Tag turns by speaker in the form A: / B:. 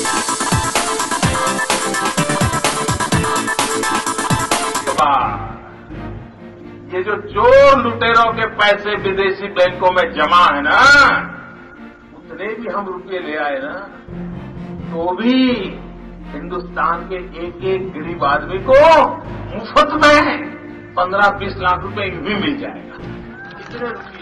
A: ये जो चोर लुटेरों के पैसे विदेशी बैंकों में जमा है ना, उतने भी हम रुपये ले आए ना, तो भी हिंदुस्तान के एक एक गरीब आदमी को मुफ्त में 15-20 लाख रुपए भी मिल जाएगा।